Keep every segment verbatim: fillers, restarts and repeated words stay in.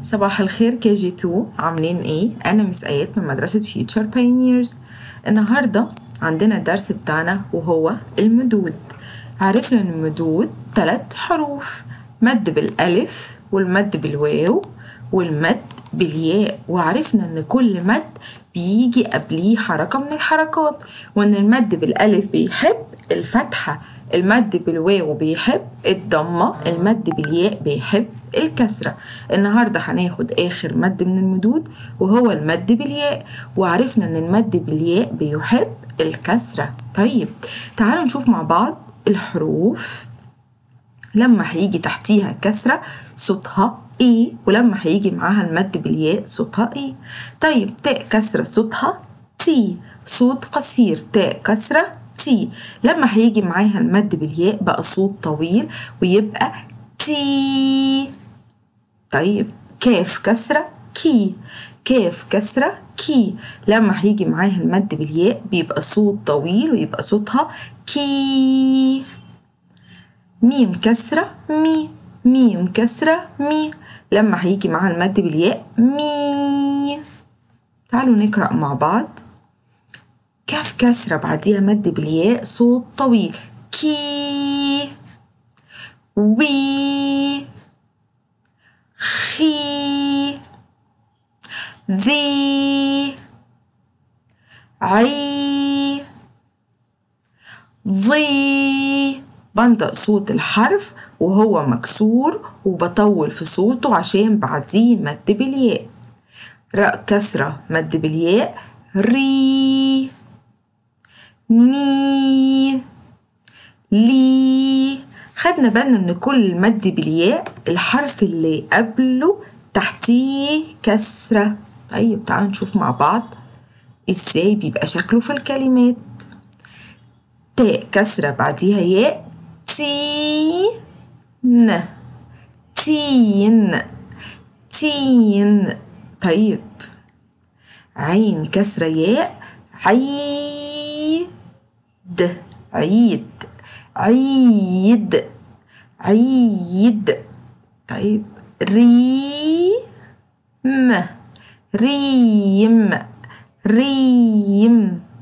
صباح الخير كي جي تو، عاملين ايه؟ انا مس ايات من مدرسة فيوتشر بايونيرز. النهاردة عندنا الدرس بتاعنا وهو المدود. عرفنا ان المدود ثلاث حروف، مد بالالف والمد بالواو والمد بالياء، وعرفنا ان كل مد بيجي قبليه حركة من الحركات، وان المد بالالف بيحب الفتحة، المد بالواو بيحب الضمة، المد بالياء بيحب الكسرة. النهاردة هناخد آخر مد من المدود وهو المد بالياء، وعرفنا ان المد بالياء بيحب الكسرة. طيب تعالوا نشوف مع بعض الحروف لما هيجي تحتيها كسرة صوتها ايه، ولما هيجي معاها المد بالياء صوتها ايه. طيب تاء كسرة صوتها تي، صوت قصير، تاء كسرة تي. لما هيجي معاها المد بالياء بقى صوت طويل ويبقى تي. طيب كاف كسرة كي، كاف كسرة كي. لما هيجي معاها المد بالياء بيبقى صوت طويل ويبقى صوتها كي. ميم كسرة مي، ميم كسرة مي. لما هيجي معاها المد بالياء مي. تعالوا نقرأ مع بعض. كاف كسرة بعديها مد بالياء صوت طويل كي. وي خي ذي عي ضي. بنطق صوت الحرف وهو مكسور وبطول في صوته عشان بعديه مد بالياء. راء كسرة مد بالياء ري ني لي. خدنا بالنا ان كل مد بالياء الحرف اللي قبله تحتيه كسرة. طيب تعالوا نشوف مع بعض ازاي بيبقى شكله في الكلمات. تاء كسرة بعديها ياء تي ن، تين تين. طيب عين كسرة ياء عيد، عيد عيد عيد. طيب ري م، ريم ريم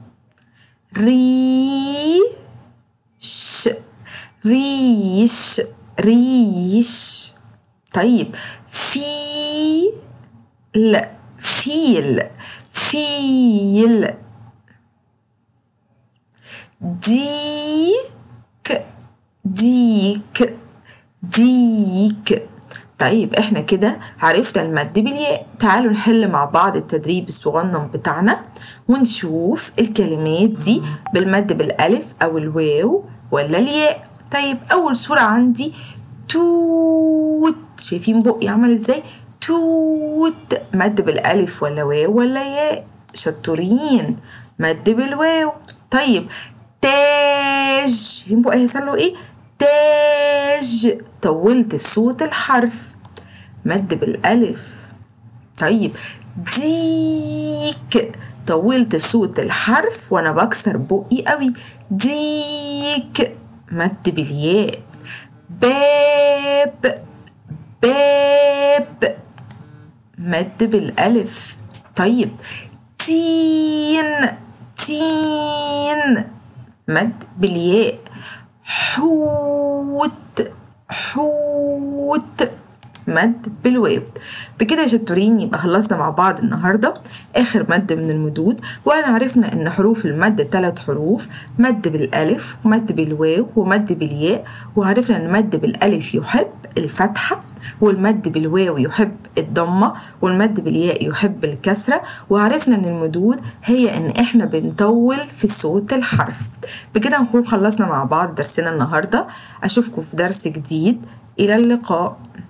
ريش، ريش ريش. طيب في لا فيل فيل. ديك ديك ديك. طيب احنا كده عرفنا المد بالياء. تعالوا نحل مع بعض التدريب الصغنن بتاعنا ونشوف الكلمات دي بالمد بالالف او الواو ولا الياء. طيب اول صورة عندي توت، شايفين بقي عمل ازاي؟ توت. مد بالالف ولا واو ولا ياء؟ شطورين، مد بالواو. طيب تاج، شايفين بقي هيحصل له ايه؟ تاج. طولت في صوت الحرف، مد بالالف. طيب ديك، طولت في صوت الحرف وانا بكسر بقي قوي، ديك، مد بالياء. باب، باب، مد بالالف. طيب تين، تين، مد بالياء. حوت، حوت، مد بالواو. بكده يا شطورين يبقى خلصنا مع بعض النهارده اخر مد من المدود، وانا عرفنا ان حروف المد ثلاث حروف، مد بالالف ومد بالواو ومد بالياء. وعرفنا ان المد بالالف يحب الفتحه، والمد بالواو يحب الضمه، والمد بالياء يحب الكسره. وعرفنا ان المدود هي ان احنا بنطول في صوت الحرف. بكده نكون خلصنا مع بعض درسنا النهارده. اشوفكم في درس جديد، الى اللقاء.